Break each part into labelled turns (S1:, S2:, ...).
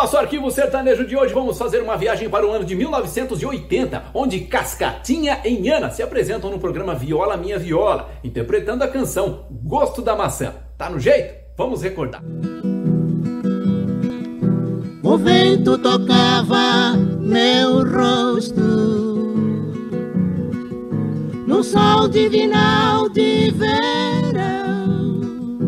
S1: nosso arquivo sertanejo de hoje vamos fazer uma viagem para o ano de 1980, onde Cascatinha e Nhana se apresentam no programa Viola Minha Viola, interpretando a canção Gosto da Maçã. Tá no jeito? Vamos recordar.
S2: O vento tocava meu rosto no sol divinal de verão,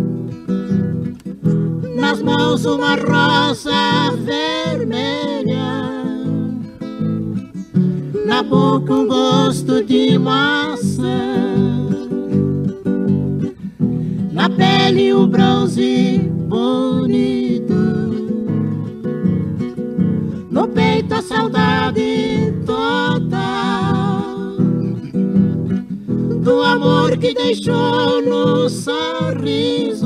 S2: nas mãos uma rosa vermelha, na boca um gosto de maçã, na pele um bronze bonito, no peito a saudade total do amor que deixou no sorriso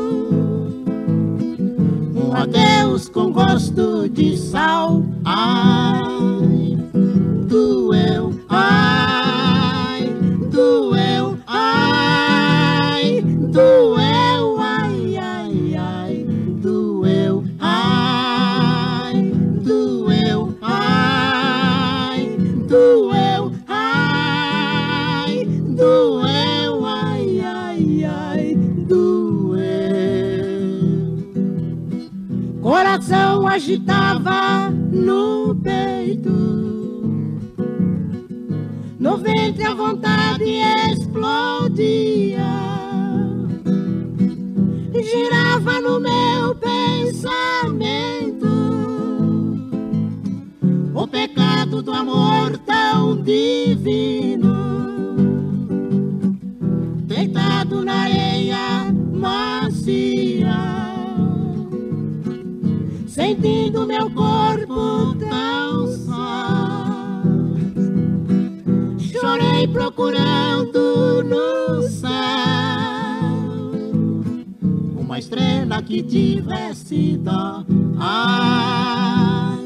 S2: um adeus com gosto de sal. Ai, doeu, ai, doeu, ai, doeu, ai, ai, ai, doeu, ai, doeu, ai, doeu, ai, doeu, ai, ai, ai, doeu. Coração agitava no peito, no ventre a vontade explodia, girava no meu pensamento o pecado do amor tão divino, deitado na areia macia, sentindo meu corpo tão só. Chorei procurando no céu uma estrela que tivesse dó. Ai,